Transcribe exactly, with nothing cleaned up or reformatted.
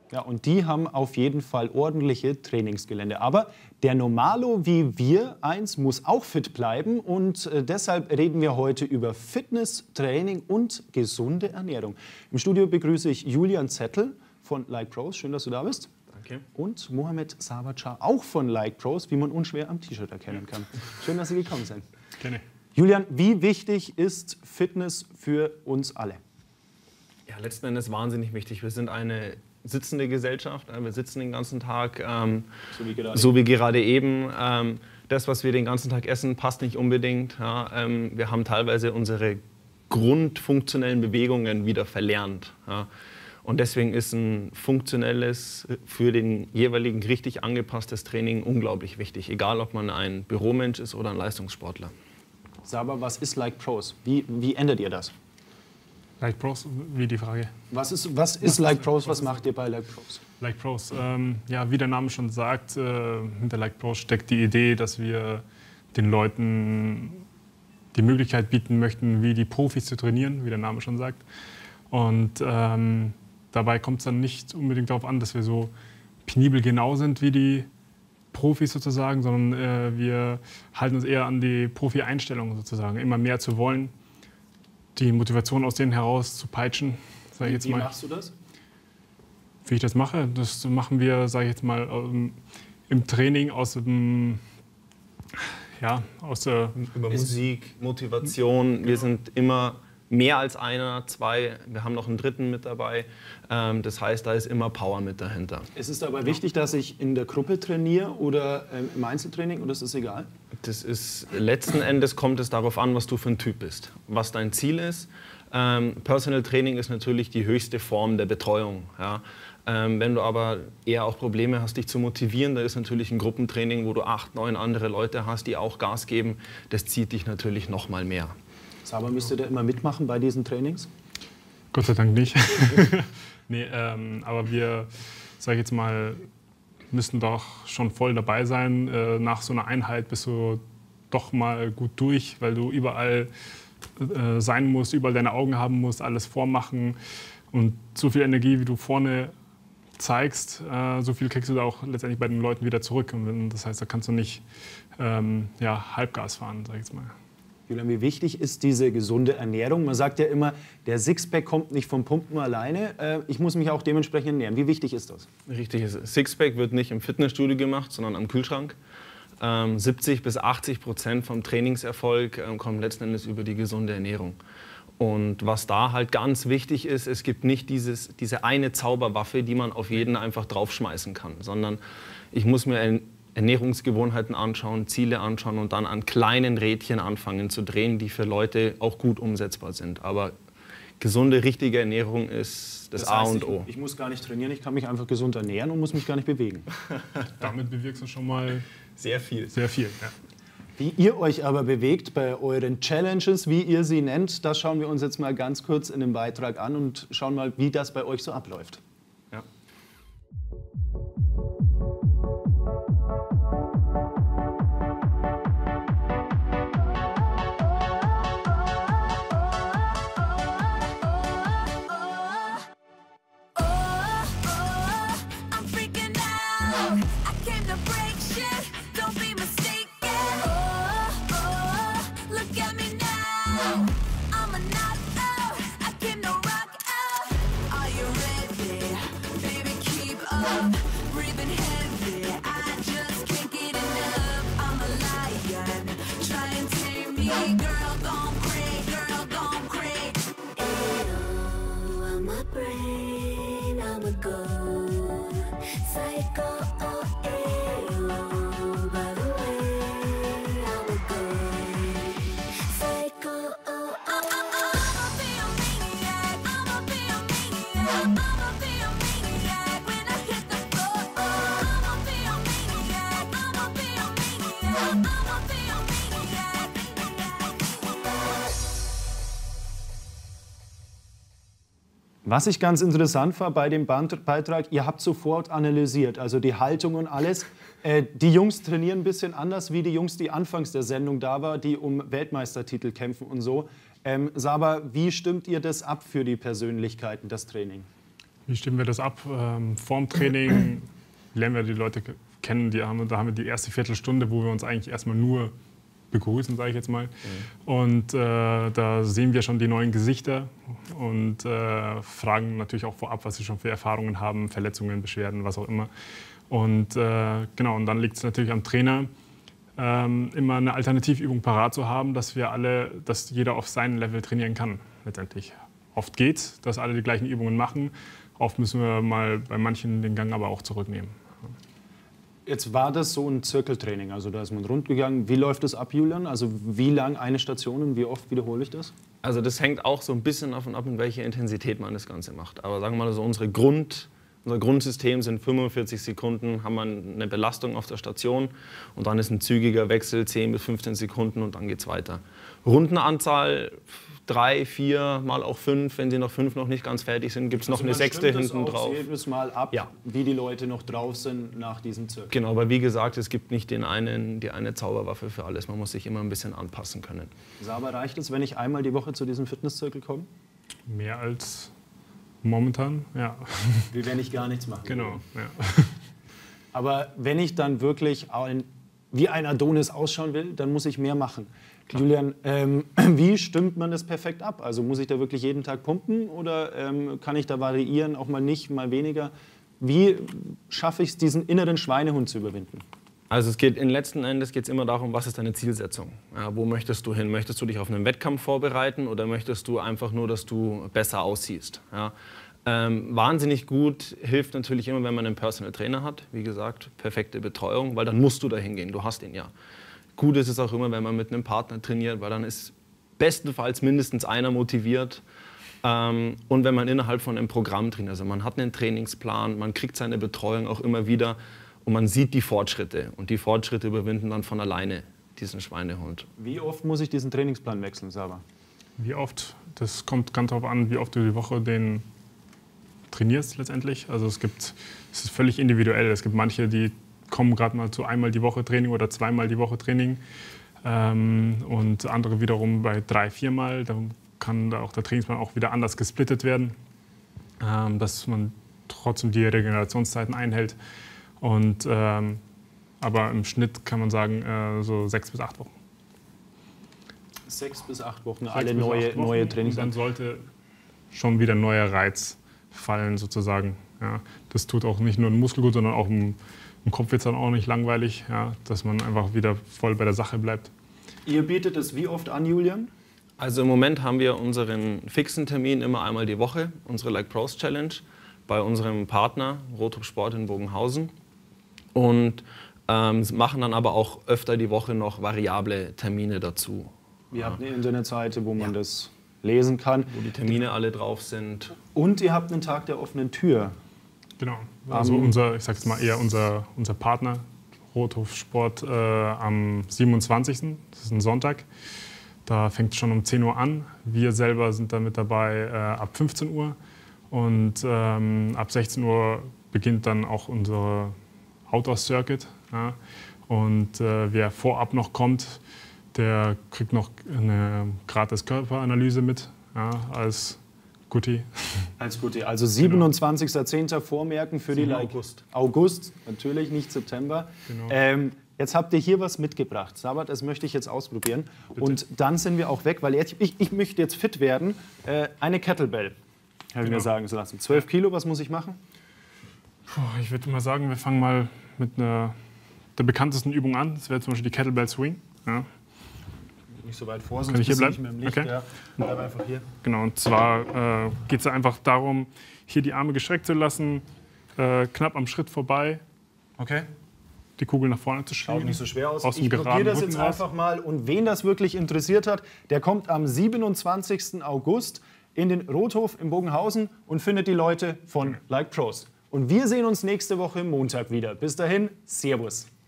Ja, und die haben auf jeden Fall ordentliche Trainingsgelände. Aber der Normalo wie wir eins muss auch fit bleiben. Und äh, deshalb reden wir heute über Fitness, Training und gesunde Ernährung. Im Studio begrüße ich Julian Zettel von Like Pros. Schön, dass du da bist. Danke. Und Mohamed Sabacar, auch von Like Pros, wie man unschwer am T-Shirt erkennen kann. Schön, dass Sie gekommen sind. Gerne. Julian, wie wichtig ist Fitness für uns alle? Ja, letzten Endes wahnsinnig wichtig. Wir sind eine sitzende Gesellschaft. Wir sitzen den ganzen Tag, ähm, so, wie so wie gerade eben. Ähm, das, was wir den ganzen Tag essen, passt nicht unbedingt. Ja, ähm, wir haben teilweise unsere grundfunktionellen Bewegungen wieder verlernt. Ja. Und deswegen ist ein funktionelles, für den jeweiligen richtig angepasstes Training unglaublich wichtig. Egal, ob man ein Büromensch ist oder ein Leistungssportler. Saba, was ist Like Pros? Wie, wie ändert ihr das? Like Pros, wie die Frage? Was ist, was ist was Like Pros? Was macht ihr bei Like Pros? Like Pros, ähm, ja, wie der Name schon sagt, äh, hinter Like Pros steckt die Idee, dass wir den Leuten die Möglichkeit bieten möchten, wie die Profis zu trainieren, wie der Name schon sagt. Und ähm, dabei kommt es dann nicht unbedingt darauf an, dass wir so penibel genau sind wie die Profis sozusagen, sondern äh, wir halten uns eher an die Profi-Einstellung sozusagen, immer mehr zu wollen, die Motivation aus denen heraus zu peitschen, sage ich jetzt mal. Wie machst du das? Wie ich das mache, das machen wir, sage ich jetzt mal, im Training aus dem, ja, aus der... Über Musik, Motivation, genau. Wir sind immer mehr als einer, zwei, wir haben noch einen dritten mit dabei. Das heißt, da ist immer Power mit dahinter. Es ist aber wichtig, dass ich in der Gruppe trainiere oder im Einzeltraining, oder ist das egal? Das ist, letzten Endes kommt es darauf an, was du für ein Typ bist, was dein Ziel ist. Ähm, Personal Training ist natürlich die höchste Form der Betreuung. Ja. Ähm, wenn du aber eher auch Probleme hast, dich zu motivieren, da ist natürlich ein Gruppentraining, wo du acht, neun andere Leute hast, die auch Gas geben, das zieht dich natürlich noch mal mehr. Aber müsst ihr da immer mitmachen bei diesen Trainings? Gott sei Dank nicht. nee, ähm, aber wir, sag ich jetzt mal, müssen doch schon voll dabei sein. Äh, nach so einer Einheit bist du doch mal gut durch, weil du überall äh, sein musst, überall deine Augen haben musst, alles vormachen. Und so viel Energie, wie du vorne zeigst, äh, so viel kriegst du da auch letztendlich bei den Leuten wieder zurück. Und das heißt, da kannst du nicht ähm, ja, Halbgas fahren, sag ich jetzt mal. Julian, wie wichtig ist diese gesunde Ernährung? Man sagt ja immer, der Sixpack kommt nicht vom Pumpen alleine. Ich muss mich auch dementsprechend ernähren. Wie wichtig ist das? Richtig ist es. Sixpack wird nicht im Fitnessstudio gemacht, sondern am Kühlschrank. Ähm, siebzig bis achtzig Prozent vom Trainingserfolg ähm, kommt letzten Endes über die gesunde Ernährung. Und was da halt ganz wichtig ist, es gibt nicht dieses, diese eine Zauberwaffe, die man auf jeden einfach draufschmeißen kann, sondern ich muss mir ein Ernährungsgewohnheiten anschauen, Ziele anschauen und dann an kleinen Rädchen anfangen zu drehen, die für Leute auch gut umsetzbar sind. Aber gesunde, richtige Ernährung ist das, das heißt, A und O. Ich, ich muss gar nicht trainieren, ich kann mich einfach gesund ernähren und muss mich gar nicht bewegen. Damit bewirkst du schon mal sehr viel. Sehr viel, ja. Wie ihr euch aber bewegt bei euren Challenges, wie ihr sie nennt, das schauen wir uns jetzt mal ganz kurz in dem Beitrag an und schauen mal, wie das bei euch so abläuft. Ja. Was ich ganz interessant war bei dem Beitrag, ihr habt sofort analysiert, also die Haltung und alles. Äh, die Jungs trainieren ein bisschen anders wie die Jungs, die anfangs der Sendung da waren, die um Weltmeistertitel kämpfen und so. Ähm, Saba, wie stimmt ihr das ab für die Persönlichkeiten, das Training? Wie stimmen wir das ab? Ähm, vorm Training lernen wir die Leute kennen. Die haben, da haben wir die erste Viertelstunde, wo wir uns eigentlich erstmal nur begrüßen, sage ich jetzt mal. Mhm. Und äh, da sehen wir schon die neuen Gesichter und äh, fragen natürlich auch vorab, was sie schon für Erfahrungen haben, Verletzungen, Beschwerden, was auch immer. Und äh, genau, und dann liegt es natürlich am Trainer, ähm, immer eine Alternativübung parat zu haben, dass wir alle, dass jeder auf seinem Level trainieren kann, letztendlich. Oft geht, dass alle die gleichen Übungen machen. Oft müssen wir mal bei manchen den Gang aber auch zurücknehmen. Jetzt war das so ein Zirkeltraining, also da ist man rund gegangen. Wie läuft das ab, Julian? Also wie lang eine Station und wie oft wiederhole ich das? Also das hängt auch so ein bisschen davon ab, in welcher Intensität man das Ganze macht. Aber sagen wir mal so, unsere Grund, unser Grundsystem sind fünfundvierzig Sekunden, haben wir eine Belastung auf der Station und dann ist ein zügiger Wechsel, zehn bis fünfzehn Sekunden und dann geht es weiter. Rundenanzahl drei, vier, mal auch fünf. Wenn sie noch fünf noch nicht ganz fertig sind, gibt es noch also eine sechste hinten das drauf. Jedes Mal ab, ja. wie die Leute noch drauf sind nach diesem Zirkel. Genau, aber wie gesagt, es gibt nicht den einen, die eine Zauberwaffe für alles. Man muss sich immer ein bisschen anpassen können. Aber reicht es, wenn ich einmal die Woche zu diesem Fitnesszirkel komme? Mehr als momentan, ja. Wie wenn ich gar nichts mache. Genau, ja. Aber wenn ich dann wirklich ein, wie ein Adonis ausschauen will, dann muss ich mehr machen. Klar. Julian, ähm, wie stimmt man das perfekt ab? Also muss ich da wirklich jeden Tag pumpen oder ähm, kann ich da variieren, auch mal nicht, mal weniger? Wie schaffe ich es, diesen inneren Schweinehund zu überwinden? Also es geht in letzten Endes geht's immer darum, was ist deine Zielsetzung? Ja, wo möchtest du hin? Möchtest du dich auf einen Wettkampf vorbereiten oder möchtest du einfach nur, dass du besser aussiehst? Ja, ähm, wahnsinnig gut hilft natürlich immer, wenn man einen Personal Trainer hat. Wie gesagt, perfekte Betreuung, weil dann musst du da hingehen, du hast ihn ja. Gut ist es auch immer, wenn man mit einem Partner trainiert, weil dann ist bestenfalls mindestens einer motiviert. Ähm, und wenn man innerhalb von einem Programm trainiert, also man hat einen Trainingsplan, man kriegt seine Betreuung auch immer wieder und man sieht die Fortschritte. Und die Fortschritte überwinden dann von alleine diesen Schweinehund. Wie oft muss ich diesen Trainingsplan wechseln, Saba? Wie oft? Das kommt ganz darauf an, wie oft du die Woche den trainierst letztendlich. Also es gibt, es ist völlig individuell. Es gibt manche, die kommen gerade mal zu einmal die Woche Training oder zweimal die Woche Training ähm, und andere wiederum bei drei, viermal. Da kann da auch der Trainingsplan auch wieder anders gesplittet werden, ähm, dass man trotzdem die Regenerationszeiten einhält. Und, ähm, aber im Schnitt kann man sagen äh, so sechs bis acht Wochen. Sechs bis acht Wochen, Sechs alle bis neue, acht Wochen. neue Trainings. Und dann sollte schon wieder ein neuer Reiz fallen sozusagen. Ja, das tut auch nicht nur den Muskel gut, sondern auch im, im Kopf wird es dann auch nicht langweilig, ja, dass man einfach wieder voll bei der Sache bleibt. Ihr bietet es wie oft an, Julian? Also im Moment haben wir unseren fixen Termin immer einmal die Woche, unsere Like Pros Challenge, bei unserem Partner Rotrup Sport in Bogenhausen. Und ähm, machen dann aber auch öfter die Woche noch variable Termine dazu. Ihr habt eine Internetseite, wo man ja. das lesen kann. Wo die Termine alle drauf sind. Und ihr habt einen Tag der offenen Tür. Genau. Also um, unser, ich sag's mal eher unser, unser Partner, Rotrup Sport, äh, am siebenundzwanzigsten Das ist ein Sonntag. Da fängt es schon um zehn Uhr an. Wir selber sind da mit dabei äh, ab fünfzehn Uhr. Und ähm, ab sechzehn Uhr beginnt dann auch unser Outdoor-Circuit. Ja. Und äh, wer vorab noch kommt, der kriegt noch eine gratis Körperanalyse mit, ja, als Goodie. Als Goodie. Also siebenundzwanzigster zehnter vormerken für die Like. August. August, natürlich nicht September. Genau. Ähm, jetzt habt ihr hier was mitgebracht. Sabat, das möchte ich jetzt ausprobieren. Bitte. Und dann sind wir auch weg, weil jetzt, ich, ich möchte jetzt fit werden. Äh, eine Kettlebell, habe ich Genau. mir sagen lassen. zwölf Kilo, was muss ich machen? Puh, ich würde mal sagen, wir fangen mal mit einer der bekanntesten Übung an. Das wäre zum Beispiel die Kettlebell Swing. Ja. Nicht so weit vor, sonst Kann ich hier bist du bleiben? nicht mehr im Licht. Okay. Ja. Bleib einfach hier. Genau, und zwar äh, geht es einfach darum, hier die Arme gestreckt zu lassen, äh, knapp am Schritt vorbei, Okay. die Kugel nach vorne zu schieben. Schaut nicht so schwer aus. Aus dem Ich geraden probiere das Rücken jetzt raus. einfach mal. Und wen das wirklich interessiert hat, der kommt am siebenundzwanzigsten August in den Rothof in Bogenhausen und findet die Leute von Like Pros. Und wir sehen uns nächste Woche Montag wieder. Bis dahin, Servus.